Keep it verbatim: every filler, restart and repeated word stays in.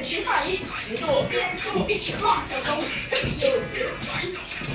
边吃饭一边做边做一起画小钟，这里有热快到